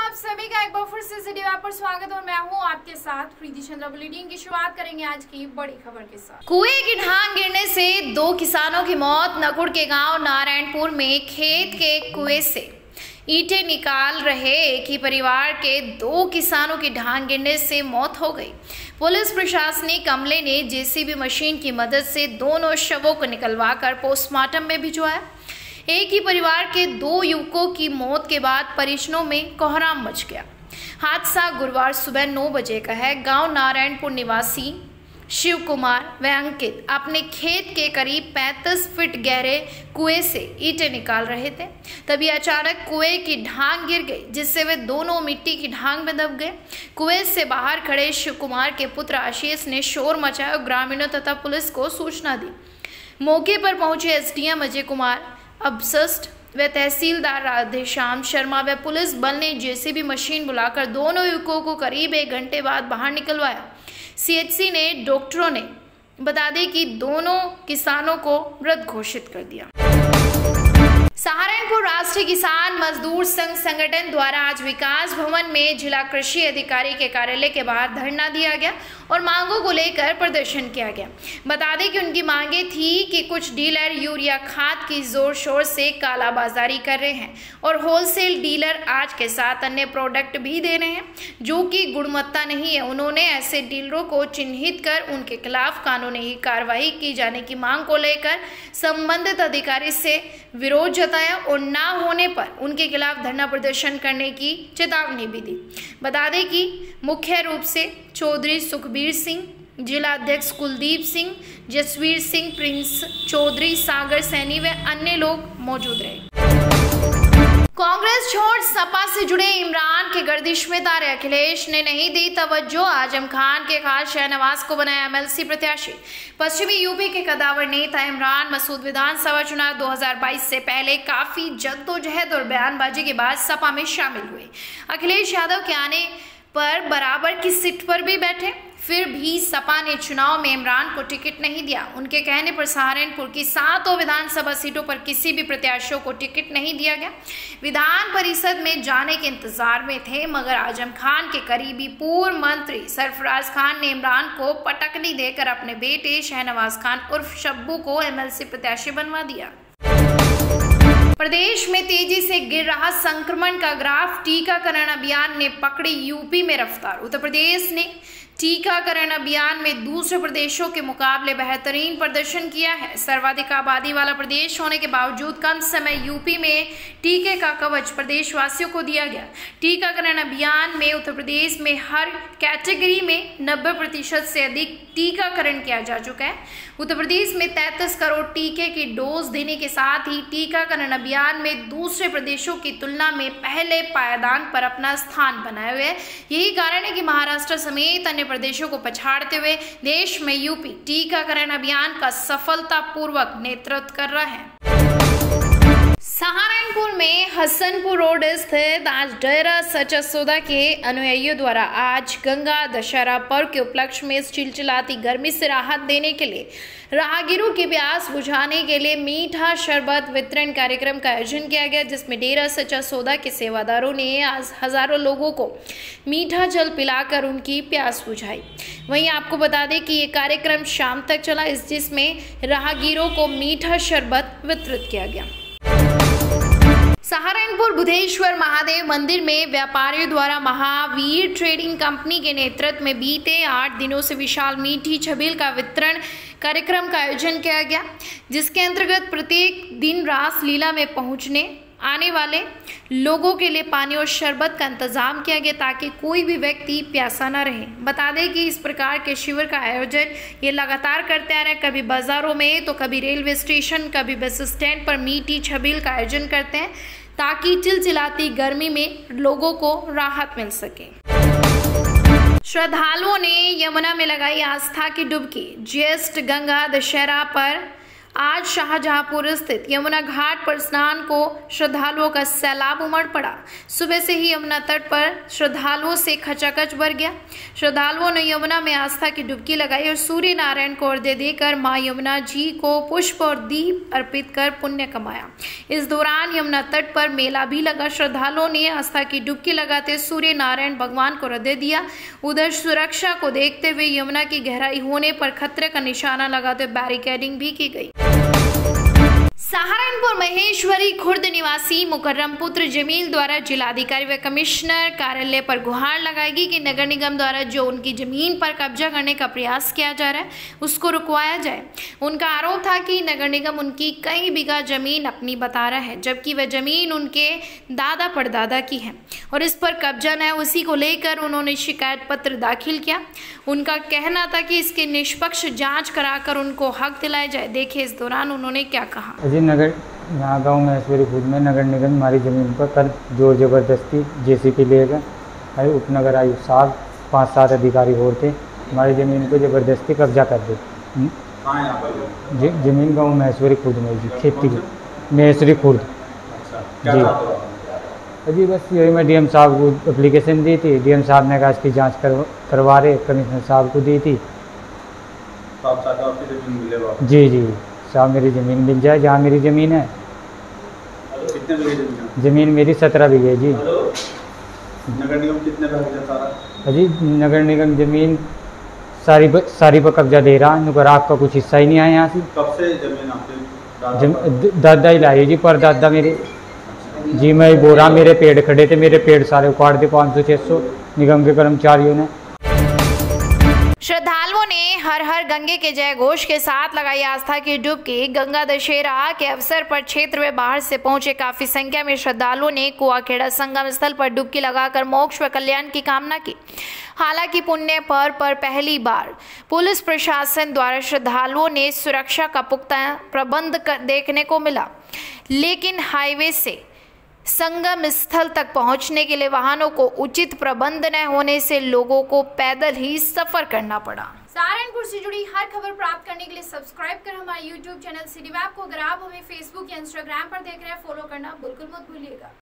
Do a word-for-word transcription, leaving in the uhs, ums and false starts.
आप सभी का एक बार फिर से सिटी वैब पर स्वागत और मैं हूं आपके साथ प्रीति चंद्रा। बुलेटिन की शुरुआत करेंगे आज की बड़ी खबर के साथ। कुएं की ढांग गिरने से दो किसानों की मौत। नकुड़ के गांव नारायणपुर में खेत के कुएं से ईंटें निकाल रहे एक ही परिवार के दो किसानों की ढांग गिरने से मौत हो गई। पुलिस प्रशासनिक अमले ने जेसीबी मशीन की मदद से दोनों शवों को निकलवाकर पोस्टमार्टम में भिजवाया। एक ही परिवार के दो युवकों की मौत के बाद परिजनों में कोहराम मच गया। हादसा गुरुवार सुबह नौ बजे का है। गांव नारायणपुर निवासी शिव कुमार व अंकित अपने खेत के करीब पैंतीस फीट गहरे कुएं से ईंटें निकाल रहे थे। तभी अचानक कुएं की ढांग गिर गई, जिससे वे दोनों मिट्टी की ढांग में दब गए। कुएं से बाहर खड़े शिव कुमार के पुत्र आशीष ने शोर मचाया और ग्रामीणों तथा पुलिस को सूचना दी। मौके पर पहुंचे एसडीएम अजय कुमार अबसस्ट व तहसीलदार राधेश्याम शर्मा व पुलिस बल ने जेसीबी मशीन बुलाकर दोनों युवकों को करीब एक घंटे बाद बाहर निकलवाया। सीएचसी ने डॉक्टरों ने बता दें कि दोनों किसानों को मृत घोषित कर दिया। सहारनपुर राष्ट्रीय किसान मजदूर संघ संगठन द्वारा आज विकास भवन में जिला कृषि अधिकारी के कार्यालय के बाहर धरना दिया गया और मांगों को लेकर प्रदर्शन किया गया। बता दें कि उनकी मांगे थी कि कुछ डीलर यूरिया खाद की जोर शोर से कालाबाजारी कर रहे हैं और होलसेल डीलर आज के साथ अन्य प्रोडक्ट भी दे रहे हैं जो कि गुणवत्ता नहीं है। उन्होंने ऐसे डीलरों को चिन्हित कर उनके खिलाफ कानूनी कार्रवाई की जाने की मांग को लेकर संबंधित अधिकारी से विरोध जताया और ना होने पर उनके खिलाफ धरना प्रदर्शन करने की चेतावनी भी दी। बता दें कि मुख्य रूप से चौधरी सुखबीर सिंह, जिला अध्यक्ष कुलदीप सिंह, जसवीर सिंह, प्रिंस चौधरी, सागर सैनी व अन्य लोग मौजूद रहे। कांग्रेस छोड़ सपा से जुड़े इमरान के गर्दिश में तारे। अखिलेश ने नहीं दी तवज्जो, आजम खान के खास शहनवाज को बनाया एमएलसी प्रत्याशी। पश्चिमी यूपी के कदावर नेता इमरान मसूद विधानसभा चुनाव दो हज़ार बाईस से पहले काफी जद्दोजहद और बयानबाजी के बाद सपा में शामिल हुए। अखिलेश यादव के आने पर बराबर की सीट पर भी बैठे, फिर भी सपा ने चुनाव में इमरान को टिकट नहीं दिया। उनके कहने पर सहारनपुर की सातों विधानसभा सीटों पर किसी भी प्रत्याशियों को टिकट नहीं दिया गया। विधान परिषद में जाने के इंतजार में थे, मगर आजम खान के करीबी पूर्व मंत्री सरफराज खान ने इमरान को पटकनी देकर अपने बेटे शहनवाज खान उर्फ शब्बू को एमएलसी प्रत्याशी बनवा दिया। प्रदेश में तेजी से गिर रहा संक्रमण का ग्राफ। टीकाकरण अभियान ने पकड़ी यूपी में रफ्तार। उत्तर प्रदेश ने टीकाकरण अभियान में दूसरे प्रदेशों के मुकाबले बेहतरीन प्रदर्शन किया है। सर्वाधिक आबादी वाला प्रदेश होने के बावजूद कम समय यूपी में टीके का कवच प्रदेशवासियों को दिया गया। टीकाकरण अभियान में उत्तर प्रदेश में हर कैटेगरी में नब्बे प्रतिशत से अधिक टीकाकरण किया जा चुका है। उत्तर प्रदेश में तैंतीस करोड़ टीके की डोज देने के साथ ही टीकाकरण अभियान में दूसरे प्रदेशों की तुलना में पहले पायदान पर अपना स्थान बनाए हुए है। यही कारण है कि महाराष्ट्र समेत अन्य प्रदेशों को पछाड़ते हुए देश में यूपी टीकाकरण अभियान का सफलतापूर्वक नेतृत्व कर रहा है। सहारनपुर में हसनपुर रोड स्थित आज डेरा सच्चा सौदा के अनुयायियों द्वारा आज गंगा दशहरा पर्व के उपलक्ष्य में चिलचिलाती गर्मी से राहत देने के लिए राहगीरों की प्यास बुझाने के लिए मीठा शरबत वितरण कार्यक्रम का आयोजन किया गया, जिसमें डेरा सच्चा सौदा के सेवादारों ने आज हजारों लोगों को मीठा जल पिलाकर उनकी प्यास बुझाई। वहीं आपको बता दें कि ये कार्यक्रम शाम तक चला, इस जिसमें राहगीरों को मीठा शरबत वितरित किया गया। सहारनपुर बुधेश्वर महादेव मंदिर में व्यापारियों द्वारा महावीर ट्रेडिंग कंपनी के नेतृत्व में बीते आठ दिनों से विशाल मीठी छबील का वितरण कार्यक्रम का आयोजन किया गया, जिसके अंतर्गत प्रत्येक दिन रास लीला में पहुंचने आने वाले लोगों के लिए पानी और शरबत का इंतजाम किया गया ताकि कोई भी व्यक्ति प्यासा न रहे। बता दें कि इस प्रकार के शिविर का आयोजन ये लगातार करते आ रहे हैं। कभी बाजारों में तो कभी रेलवे स्टेशन, कभी बस स्टैंड पर मीठी छबील का आयोजन करते हैं ताकि चिलचिलाती गर्मी में लोगों को राहत मिल सके। श्रद्धालुओं ने यमुना में लगाई आस्था की डुबकी। ज्येष्ठ गंगा दशहरा पर आज शाहजहांपुर स्थित यमुना घाट पर स्नान को श्रद्धालुओं का सैलाब उमड़ पड़ा। सुबह से ही यमुना तट पर श्रद्धालुओं से खचाखच भर गया। श्रद्धालुओं ने यमुना में आस्था की डुबकी लगाई और सूर्य नारायण को अर्घ्य देकर मां यमुना जी को पुष्प और दीप अर्पित कर पुण्य कमाया। इस दौरान यमुना तट पर मेला भी लगा। श्रद्धालुओं ने आस्था की डुबकी लगाते सूर्य नारायण भगवान को अर्घ्य दिया। उधर सुरक्षा को देखते हुए यमुना की गहराई होने पर खतरे का निशाना लगाते बैरिकेडिंग भी की गई। सहारनपुर महेश्वरी खुर्द निवासी मुकर्रम पुत्र जमील द्वारा जिलाधिकारी व कमिश्नर कार्यालय पर गुहार लगाएगी कि नगर निगम द्वारा जो उनकी जमीन पर कब्जा करने का प्रयास किया जा रहा है उसको रुकवाया जाए। उनका आरोप था कि नगर निगम उनकी कई बीघा जमीन अपनी बता रहा है, जबकि वह जमीन उनके दादा परदादा की है और इस पर कब्जा न है। उसी को लेकर उन्होंने शिकायत पत्र दाखिल किया। उनका कहना था कि इसकी निष्पक्ष जाँच कराकर उनको हक दिलाया जाए। देखिए इस दौरान उन्होंने क्या कहा। नगर यहाँ गाँव महेश्वरी खुर्द में नगर निगम हमारी ज़मीन पर कल जोर ज़बरदस्ती जेसीबी ले गए। हमारे उपनगर आयुक्त साहब पाँच सात अधिकारी और थे, हमारी ज़मीन को ज़बरदस्ती कब्जा कर दे। ज़मीन गाँव महेश्वरी खुर्द में जी, खेती महेश्वरी खुर्द जी। जी बस यही मैं डीएम साहब को एप्लीकेशन दी थी। डीएम साहब ने कहा इसकी जाँच कर करवा रहे, कमिश्नर साहब को दी थी। जी जी साहब मेरी ज़मीन मिल जाए जहाँ मेरी ज़मीन है। कितने बीघे ज़मीन? ज़मीन मेरी सत्रह बीघे जी। नगर निगम कितने पर जी नगर निगम ज़मीन सारी ब, सारी पर कब्जा दे रहा है। नुकर आपका कुछ हिस्सा ही नहीं आया यहाँ से। कब से ज़मीन आपके जम, दादा ही लाई जी, पर दादा मेरे जी। मैं बोल रहा मेरे पेड़ खड़े थे, मेरे पेड़ सारे उखाड़ दे पाँच सौ छः सौ निगम के कर्मचारियों ने। श्रद्धालुओं ने हर हर गंगे के जय घोष के साथ लगाई आस्था की डुबकी। गंगा दशहरा के अवसर पर क्षेत्र में बाहर से पहुंचे काफी संख्या में श्रद्धालुओं ने कुआखेड़ा संगम स्थल पर डुबकी लगाकर मोक्ष व कल्याण की कामना की। हालांकि पुण्य पर पर पहली बार पुलिस प्रशासन द्वारा श्रद्धालुओं ने सुरक्षा का पुख्ता प्रबंध देखने को मिला, लेकिन हाईवे से संगम स्थल तक पहुंचने के लिए वाहनों को उचित प्रबंध न होने से लोगों को पैदल ही सफर करना पड़ा। सहारनपुर से जुड़ी हर खबर प्राप्त करने के लिए सब्सक्राइब करें हमारे यूट्यूब चैनल सिटी मैप को। अगर आप हमें फेसबुक या इंस्टाग्राम पर देख रहे हैं, फॉलो करना बिल्कुल मत भूलिएगा।